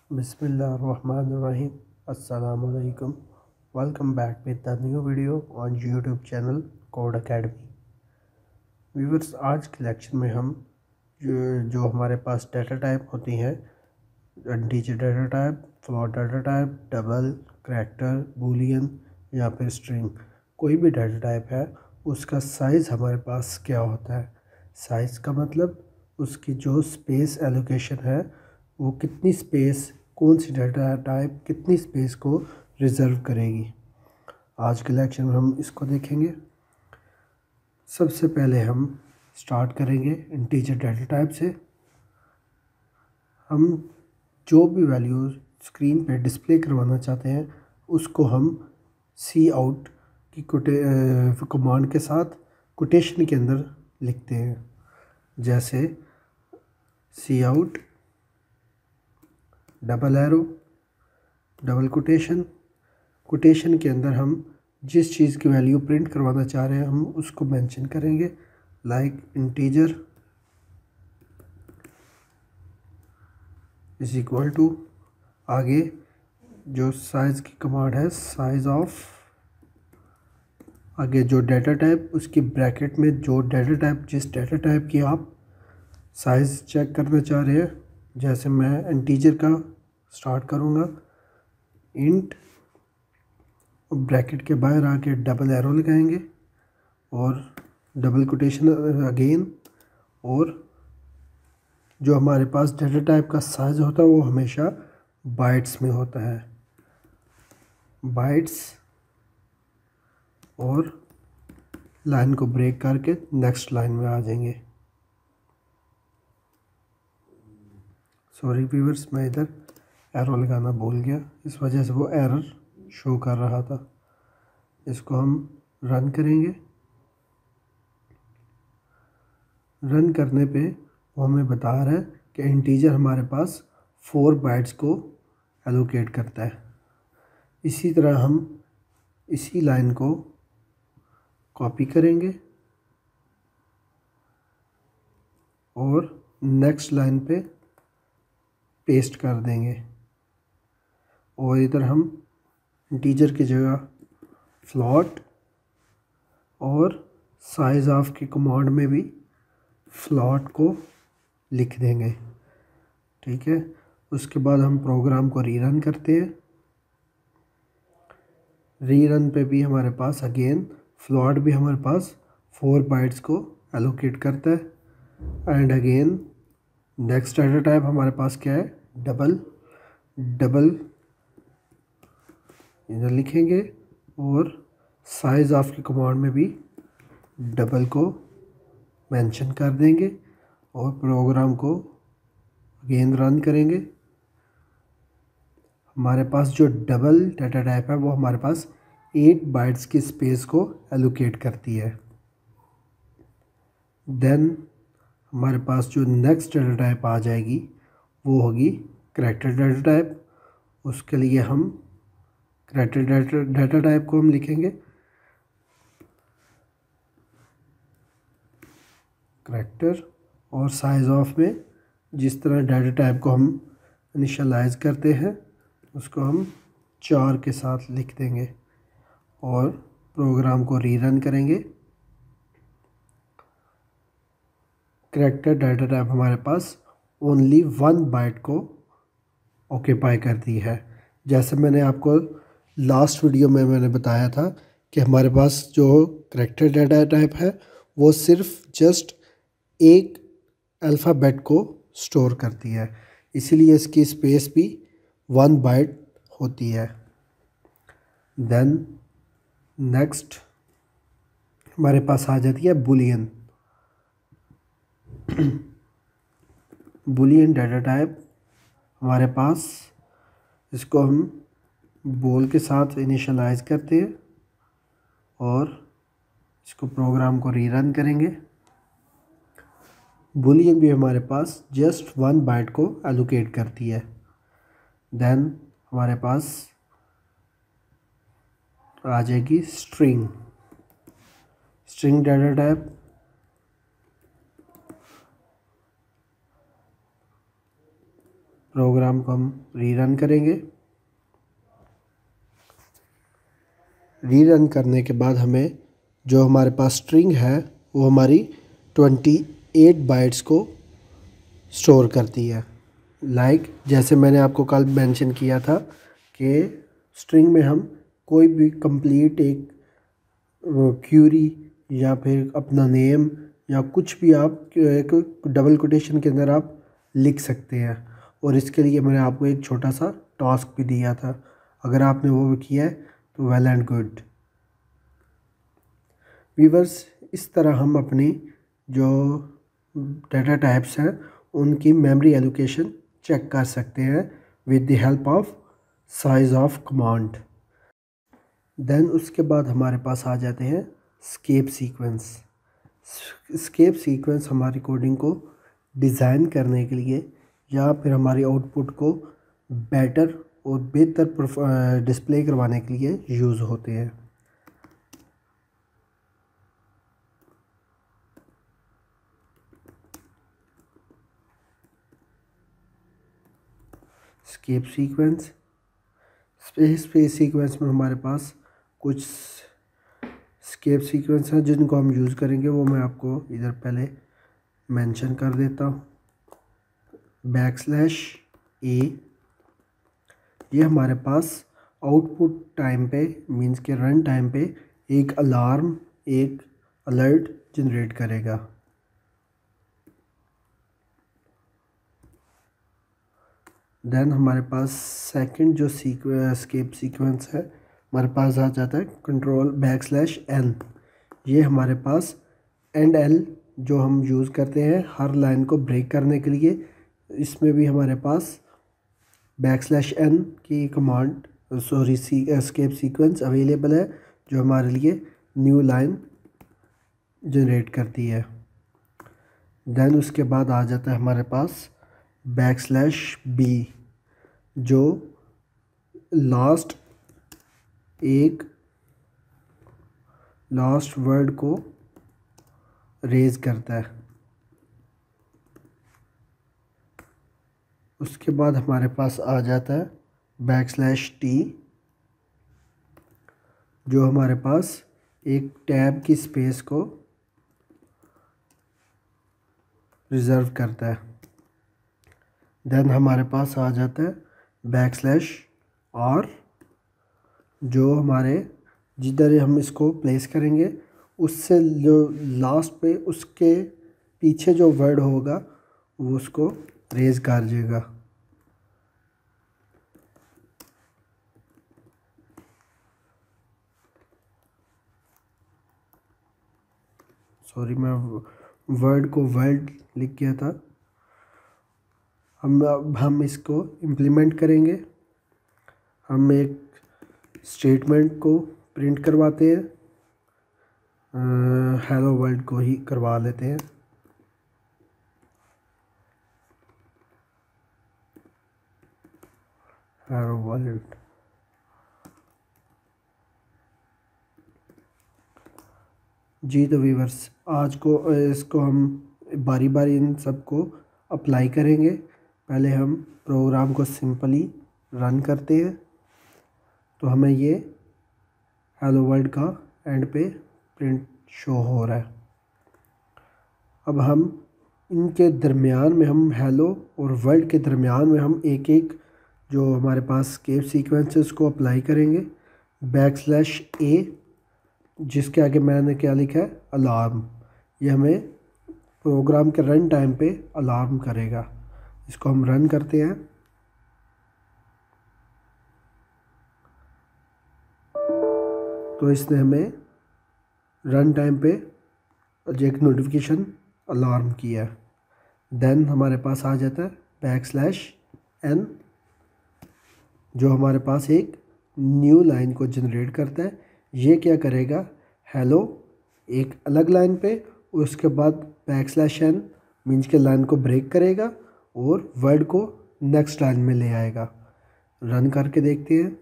Bismillahirrahmanirrahim. Assalamu alaikum. Welcome back with the new video on YouTube channel Code Academy. Viewers, आज के lecture में हम जो हमारे पास डाटा टाइप होती हैं, integer data type, float data type, double, character, boolean या फिर स्ट्रिंग, कोई भी डाटा टाइप है उसका साइज़ हमारे पास क्या होता है। साइज़ का मतलब उसकी जो स्पेस एलोकेशन है, वो कितनी स्पेस, कौन सी डाटा टाइप कितनी स्पेस को रिज़र्व करेगी। आज के लेक्चर में हम इसको देखेंगे। सबसे पहले हम स्टार्ट करेंगे इंटीजर डाटा टाइप से। हम जो भी वैल्यू स्क्रीन पे डिस्प्ले करवाना चाहते हैं उसको हम सी आउट की कमांड के साथ कोटेशन के अंदर लिखते हैं, जैसे cout double arrow double quotation के अंदर हम जिस चीज़ की वैल्यू प्रिंट करवाना चाह रहे हैं हम उसको मेंशन करेंगे, like integer is equal to, आगे जो साइज़ की कमांड है साइज़ ऑफ, आगे जो डाटा टाइप उसकी ब्रैकेट में जो डाटा टाइप, जिस डाटा टाइप की आप साइज़ चेक करना चाह रहे हैं, जैसे मैं इंटीजर का स्टार्ट करूँगा, इंट, ब्रैकेट के बाहर आके डबल एरो लगाएंगे और डबल कोटेशन अगेन, और जो हमारे पास डाटा टाइप का साइज़ होता है वो हमेशा बाइट्स में होता है, बाइट्स, और लाइन को ब्रेक करके नेक्स्ट लाइन में आ जाएंगे। सॉरी व्यूअर्स, मैं इधर एरो लगाना भूल गया, इस वजह से वो एरर शो कर रहा था। इसको हम रन करेंगे। रन करने पे वो हमें बता रहा है कि इंटीजर हमारे पास 4 बाइट्स को एलोकेट करता है। इसी तरह हम इसी लाइन को कॉपी करेंगे और नेक्स्ट लाइन पे पेस्ट कर देंगे, और इधर हम इंटीजर की जगह फ्लॉट और साइज़ ऑफ की कमांड में भी फ्लॉट को लिख देंगे। ठीक है, उसके बाद हम प्रोग्राम को रीरन करते हैं। रीरन पे भी हमारे पास अगेन फ्लॉट भी हमारे पास 4 बाइट्स को एलोकेट करता है, and again next data type हमारे पास क्या है, डबल इधर लिखेंगे और साइज़ ऑफ की कमांड में भी डबल को मेंशन कर देंगे और प्रोग्राम को अगेन रन करेंगे। हमारे पास जो डबल डाटा टाइप है वो हमारे पास 8 बाइट्स की स्पेस को एलोकेट करती है। देन हमारे पास जो नेक्स्ट डाटा टाइप आ जाएगी वो होगी करैक्टर डाटा टाइप। उसके लिए हम करैक्टर डाटा टाइप को हम लिखेंगे करैक्टर, और साइज़ ऑफ में जिस तरह डाटा टाइप को हम इनिशियलाइज करते हैं उसको हम 4 के साथ लिख देंगे और प्रोग्राम को रीरन करेंगे। करैक्टर डाटा टाइप हमारे पास ओनली 1 बाइट को ऑक्यूपाई करती है। जैसे मैंने आपको लास्ट वीडियो में मैंने बताया था कि हमारे पास जो करैक्टर डाटा टाइप है वो सिर्फ जस्ट एक अल्फ़ाबेट को स्टोर करती है, इसीलिए इसकी स्पेस भी 1 बाइट होती है। देन नेक्स्ट हमारे पास आ जाती है बूलियन। बूलियन डाटा टाइप हमारे पास, इसको हम बोल के साथ इनिशियलाइज करते हैं और इसको प्रोग्राम को रीरन करेंगे। बूलियन भी हमारे पास जस्ट 1 बाइट को एलोकेट करती है। देन हमारे पास आ जाएगी स्ट्रिंग डाटा टाइप। प्रोग्राम को हम रीरन करेंगे। रीरन करने के बाद हमें जो हमारे पास स्ट्रिंग है वो हमारी 28 बाइट्स को स्टोर करती है। जैसे मैंने आपको कल मेंशन किया था कि स्ट्रिंग में हम कोई भी कंप्लीट एक क्यूरी या फिर अपना नेम या कुछ भी आप एक डबल कोटेशन के अंदर आप लिख सकते हैं। और इसके लिए मैंने आपको एक छोटा सा टास्क भी दिया था, अगर आपने वो भी किया है तो वेल एंड गुड। व्यूअर्स, इस तरह हम अपनी जो डाटा टाइप्स हैं उनकी मेमोरी एलोकेशन चेक कर सकते हैं with the help of size of command. Then उसके बाद हमारे पास आ जाते हैं स्केप सीक्वेंस। स्केप सीक्वेंस हमारी कोडिंग को डिज़ाइन करने के लिए या फिर हमारी आउटपुट को बेटर और बेहतर डिस्प्ले करवाने के लिए यूज़ होते हैं। स्केप सीक्वेंस, स्पेस सीक्वेंस में हमारे पास कुछ स्केप सीक्वेंस हैं जिनको हम यूज़ करेंगे, वो मैं आपको इधर पहले मेंशन कर देता हूँ। \a, ये हमारे पास आउटपुट टाइम पे मींस के रन टाइम पे एक अलार्म, एक अलर्ट जनरेट करेगा। देन हमारे पास सेकंड जो स्केप सीक्वेंस है हमारे पास आ जाता है कंट्रोल \n। ये हमारे पास एंड एल जो हम यूज़ करते हैं हर लाइन को ब्रेक करने के लिए, इसमें भी हमारे पास \n की कमांड स्केप सीक्वेंस अवेलेबल है जो हमारे लिए न्यू लाइन जनरेट करती है। देन उसके बाद आ जाता है हमारे पास \b जो लास्ट वर्ड को रेज करता है। उसके बाद हमारे पास आ जाता है \t जो हमारे पास एक टैब की स्पेस को रिज़र्व करता है। देन हमारे पास आ जाता है \r जो हमारे जिधर हम इसको प्लेस करेंगे उससे जो लास्ट पे उसके पीछे जो वर्ड होगा वो उसको रेज कर देगा। सॉरी, मैं वर्ड को वर्ड लिख गया था। हम इसको इम्प्लीमेंट करेंगे। हम एक स्टेटमेंट को प्रिंट करवाते हैं, हेलो वर्ल्ड को ही करवा लेते हैं। Hello world. जी तो व्यूअर्स, आज को इसको हम बारी बारी इन सबको अप्लाई करेंगे। पहले हम प्रोग्राम को सिंपली रन करते हैं तो हमें ये हेलो वर्ल्ड का एंड पे प्रिंट शो हो रहा है। अब हम इनके दरमियान में हम हेलो और वर्ल्ड के दरमियान में हम एक एक जो हमारे पास स्केप सीक्वेंसेस को अप्लाई करेंगे। \a जिसके आगे मैंने क्या लिखा है, अलार्म। ये हमें प्रोग्राम के रन टाइम पे अलार्म करेगा। इसको हम रन करते हैं तो इसने हमें रन टाइम पे एक नोटिफिकेशन अलार्म किया है। देन हमारे पास आ जाता है \n जो हमारे पास एक न्यू लाइन को जनरेट करता है। ये क्या करेगा, हेलो एक अलग लाइन पे, उसके बाद \n मीन्स के लाइन को ब्रेक करेगा और वर्ड को नेक्स्ट लाइन में ले आएगा। रन करके देखते हैं।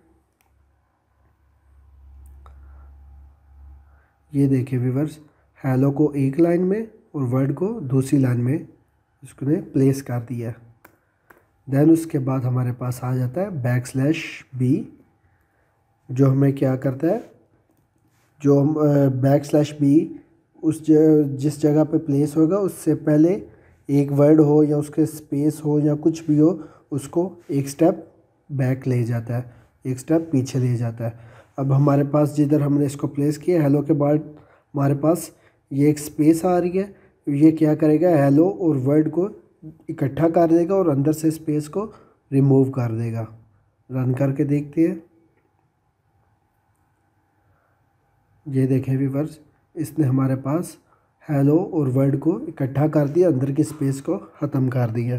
ये देखिए व्यूअर्स, हेलो को एक लाइन में और वर्ड को दूसरी लाइन में इसको ने प्लेस कर दिया। देन उसके बाद हमारे पास आ जाता है \b, जो हमें क्या करता है, जो हम \b जिस जगह पे प्लेस होगा उससे पहले एक वर्ड हो या उसके स्पेस हो या कुछ भी हो, उसको एक स्टेप बैक ले जाता है, एक स्टेप पीछे ले जाता है। अब हमारे पास जिधर हमने इसको प्लेस किया हेलो के बाद हमारे पास ये एक स्पेस आ रही है, ये क्या करेगा, हेलो और वर्ड को इकट्ठा कर देगा और अंदर से स्पेस को रिमूव कर देगा। रन करके देखते हैं। ये देखें व्यूअर्स, इसने हमारे पास हेलो और वर्ड को इकट्ठा कर दिया, अंदर की स्पेस को ख़त्म कर दिया।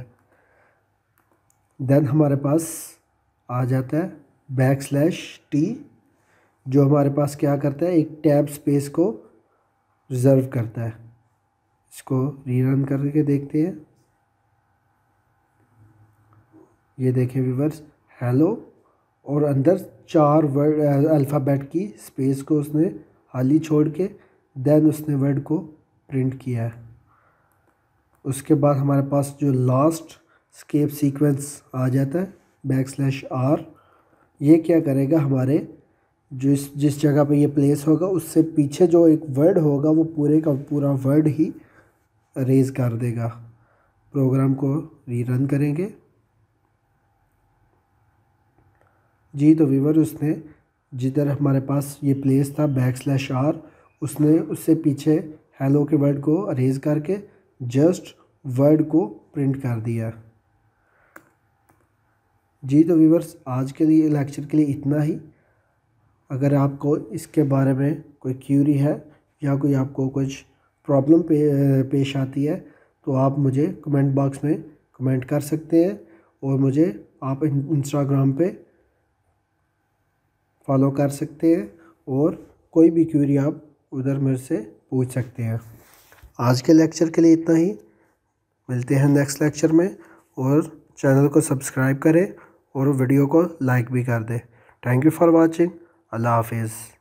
देन हमारे पास आ जाता है \t, जो हमारे पास क्या करता है, एक टैब स्पेस को रिज़र्व करता है। इसको रीरन करके देखते हैं। ये देखें व्यूअर्स, हेलो और अंदर 4 वर्ड अल्फ़ाबेट की स्पेस को उसने खाली छोड़ के देन उसने वर्ड को प्रिंट किया है। उसके बाद हमारे पास जो लास्ट स्केप सीक्वेंस आ जाता है \r, ये क्या करेगा, हमारे जिस जगह पे ये प्लेस होगा उससे पीछे जो एक वर्ड होगा वो पूरे का पूरा वर्ड ही रेज कर देगा। प्रोग्राम को रीरन करेंगे। जी तो व्यूअर, उसने जिधर हमारे पास ये प्लेस था \r, उसने उससे पीछे हेलो के वर्ड को अरेज करके जस्ट वर्ड को प्रिंट कर दिया। जी तो व्यूअर्स, आज के लिए लेक्चर के लिए इतना ही। अगर आपको इसके बारे में कोई क्यूरी है या कोई आपको कुछ प्रॉब्लम पेश आती है तो आप मुझे कमेंट बॉक्स में कमेंट कर सकते हैं, और मुझे आप इंस्टाग्राम पे फॉलो कर सकते हैं, और कोई भी क्यूरी आप उधर मेरे से पूछ सकते हैं। आज के लेक्चर के लिए इतना ही। मिलते हैं नेक्स्ट लेक्चर में, और चैनल को सब्सक्राइब करें और वीडियो को लाइक भी कर दें। Thank you for watching. अल्लाह हाफिज़।